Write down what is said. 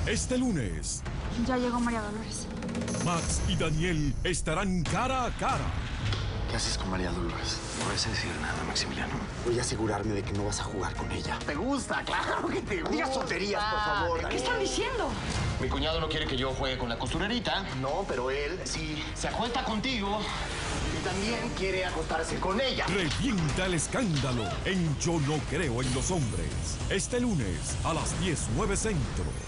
Este lunes, Ya llegó María Dolores. Max y Daniel estarán cara a cara. ¿Qué haces con María Dolores? No vas a decir nada, Maximiliano. Voy a asegurarme de que no vas a jugar con ella. ¿Te gusta? Claro que te gusta. Digas tonterías, por favor. ¿Qué están diciendo? Mi cuñado no quiere que yo juegue con la costurerita. No, pero él Si se acuesta contigo y también quiere acostarse con ella. Revienta el escándalo en Yo no creo en los hombres. Este lunes a las 10:09 Centro.